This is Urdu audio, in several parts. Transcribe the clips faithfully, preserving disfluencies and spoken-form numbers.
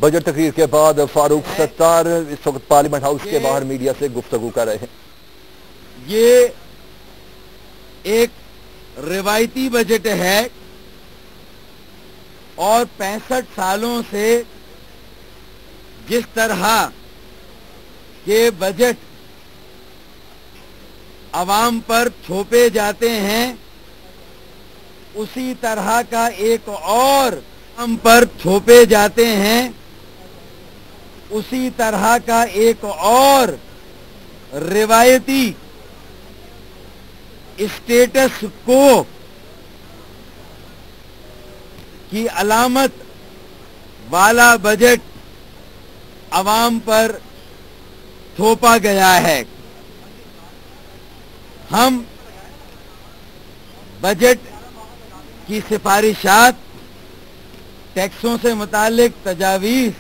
بجٹ تقریر کے بعد فاروق ستار اس وقت پارلیمنٹ ہاؤس کے باہر میڈیا سے گفتگو کر رہے ہیں۔ یہ ایک روایتی بجٹ ہے اور پینسٹھ سالوں سے جس طرح کے بجٹ عوام پر تھوپے جاتے ہیں اسی طرح کا ایک اور ہم پر تھوپے جاتے ہیں اسی طرح کا ایک اور روایتی اسٹیٹس کو کی علامت والا بجٹ عوام پر تھوپا گیا ہے۔ ہم بجٹ کی سفارشات، ٹیکسوں سے متعلق تجاویز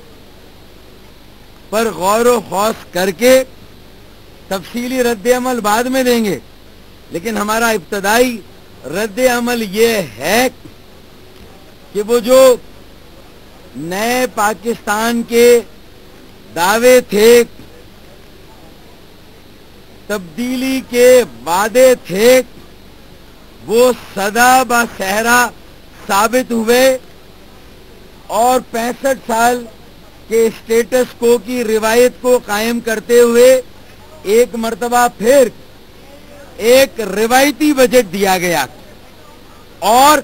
پر غور و خوض کر کے تفصیلی رد عمل بعد میں دیں گے، لیکن ہمارا ابتدائی رد عمل یہ ہے کہ وہ جو نئے پاکستان کے دعوے تھے، تبدیلی کے وعدے تھے، وہ سدا با صحرا ثابت ہوئے اور پینسٹھ سال کے اسٹیٹس کو کی روایت کو قائم کرتے ہوئے ایک مرتبہ پھر ایک روایتی بجٹ دیا گیا اور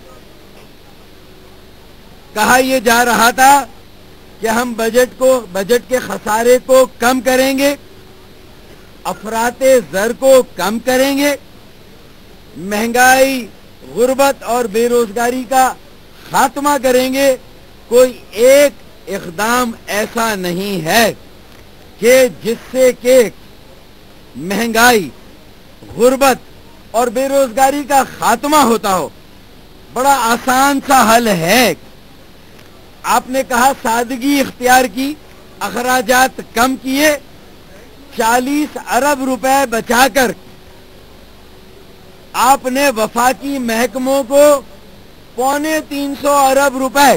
کہا یہ جا رہا تھا کہ ہم بجٹ کو بجٹ کے خسارے کو کم کریں گے، افراط زر کو کم کریں گے، مہنگائی، غربت اور بے روزگاری کا خاتمہ کریں گے۔ کوئی ایک اقدام ایسا نہیں ہے کہ جس سے کہ مہنگائی، غربت اور بے روزگاری کا خاتمہ ہوتا ہو۔ بڑا آسان سا حل ہے۔ آپ نے کہا سادگی اختیار کی، اخراجات کم کیے، چالیس ارب روپے بچا کر آپ نے وفاقی محکموں کو پونے تین سو ارب روپے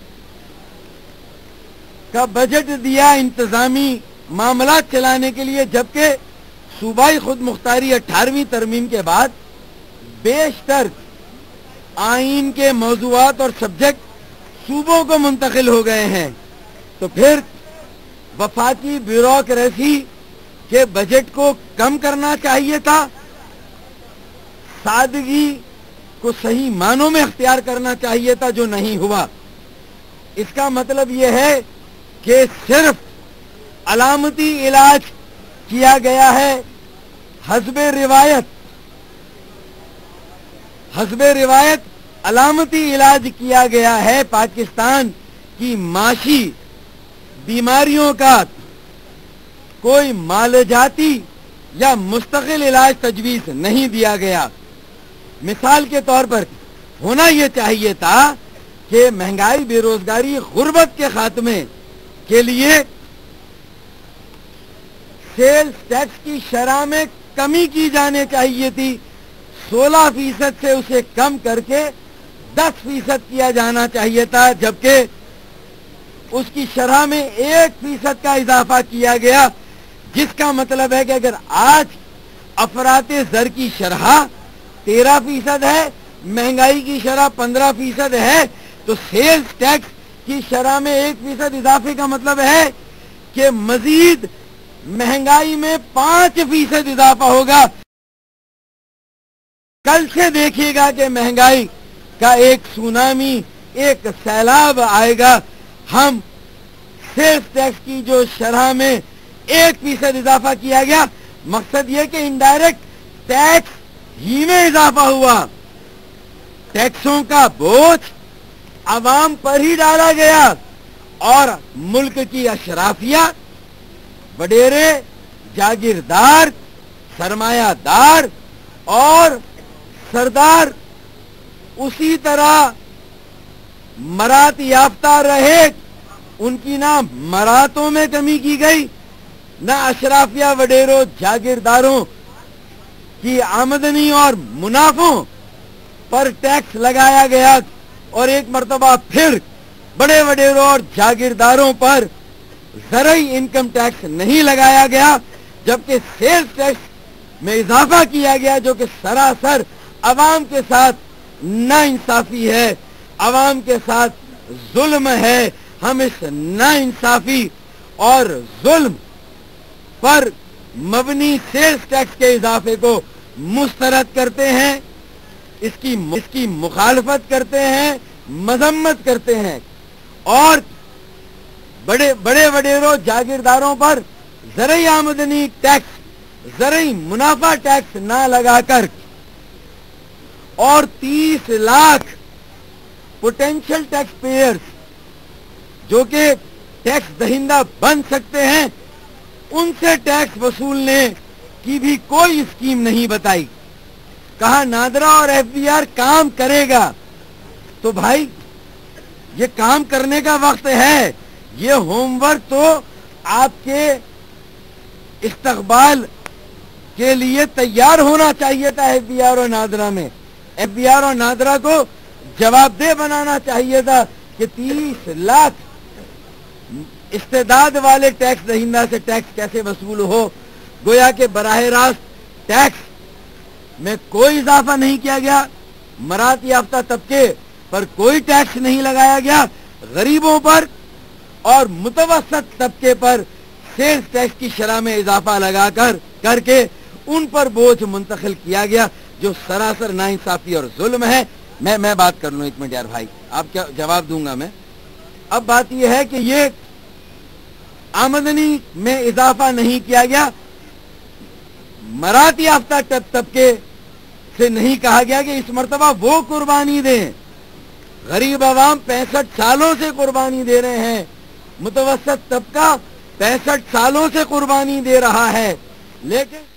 کا بجٹ دیا انتظامی معاملات چلانے کے لیے، جبکہ صوبائی خود مختاری اٹھارہویں ترمیم کے بعد بیشتر آئین کے موضوعات اور سبجیکٹ صوبوں کو منتقل ہو گئے ہیں۔ تو پھر وفاقی بیوروکریسی کے بجٹ کو کم کرنا چاہیے تھا، سادگی کو صحیح معنوں میں اختیار کرنا چاہیے تھا، جو نہیں ہوا۔ اس کا مطلب یہ ہے کہ صرف علامتی علاج کیا گیا ہے، حسب روایت حسب روایت علامتی علاج کیا گیا ہے۔ پاکستان کی معاشی بیماریوں کا کوئی معالجاتی یا مستقل علاج تجویز نہیں دیا گیا۔ مثال کے طور پر ہونا یہ چاہیے تھا کہ مہنگائی، بے روزگاری، غربت کے خاتمے کے لیے سیلز ٹیکس کی شرح میں کمی کی جانے چاہیے تھی، سولہ فیصد سے اسے کم کر کے دس فیصد کیا جانا چاہیے تھا، جبکہ اس کی شرح میں ایک فیصد کا اضافہ کیا گیا، جس کا مطلب ہے کہ اگر آج افراط زر کی شرح تیرہ فیصد ہے، مہنگائی کی شرح پندرہ فیصد ہے، تو سیلز ٹیکس کی شرح میں ایک فیصد اضافے کا مطلب ہے کہ مزید مہنگائی میں پانچ فیصد اضافہ ہوگا۔ کل سے دیکھیے گا کہ مہنگائی کا ایک سونامی، ایک سیلاب آئے گا۔ ہم سیلز ٹیکس کی جو شرح میں ایک فیصد اضافہ کیا گیا، مقصد یہ کہ انڈائریکٹ ٹیکس ہی میں اضافہ ہوا، ٹیکسوں کا بوجھ عوام پر ہی ڈالا گیا اور ملک کی اشرافیہ، وڈیرے، جاگیردار، سرمایہ دار اور سردار اسی طرح مرات یافتہ رہے۔ ان کی نہ مراتوں میں کمی کی گئی، نہ اشرافیہ، وڈیروں، جاگیرداروں کی آمدنی اور منافعوں پر ٹیکس لگایا گیا۔ اور ایک مرتبہ پھر बड़े वडेरों और जागीरदारों पर ज़राई इनकम टैक्स नहीं लगाया गया, जबकि सेल्स टैक्स में इजाफा किया गया, जो कि सरासर अवाम के साथ नाइंसाफी है, अवाम के साथ जुल्म है। हम इस नाइंसाफी और जुल्म पर मबनी सेल्स टैक्स के इजाफे को मुस्तरद करते हैं, इसकी इसकी मुखालफत करते हैं, मजम्मत करते हैं और बड़े बड़े वडेरों जागीरदारों पर ज़राई आमदनी टैक्स, ज़राई मुनाफा टैक्स ना लगाकर और तीस लाख पोटेंशियल टैक्स पेयर्स जो कि टैक्स दहिंदा बन सकते हैं, उनसे टैक्स वसूलने की भी कोई स्कीम नहीं बताई। कहा नादरा और एफबीआर काम करेगा, तो भाई ये काम करने का वक्त है। ये होमवर्क तो आपके इस्तकबाल के लिए तैयार होना चाहिए था। एफबीआर और नादरा में एफबीआर और नादरा को जवाबदेह बनाना चाहिए था कि तीस लाख इस्तेदाद वाले टैक्स दहिंदा से टैक्स कैसे वसूल हो। गोया के बराह रास्त टैक्स में कोई इजाफा नहीं किया गया, मरात याफ्ता तबके पर कोई टैक्स नहीं लगाया गया, गरीबों पर और मुतवसत तबके पर सेल्स टैक्स की शरह में इजाफा लगाकर करके उन पर बोझ मुंतकिल किया गया, जो सरासर नाइंसाफी और जुल्म है। मैं मैं बात कर लूं एक मिनट यार भाई, आप क्या जवाब दूंगा मैं। अब बात यह है कि ये आमदनी में इजाफा नहीं किया गया, मरात याफ्ता तबके से नहीं कहा गया कि इस मर्तबा वो कुर्बानी दें। गरीब आवाम पैंसठ सालों से कुर्बानी दे रहे हैं, मुतवसत तबका पैंसठ सालों से कुर्बानी दे रहा है, लेकिन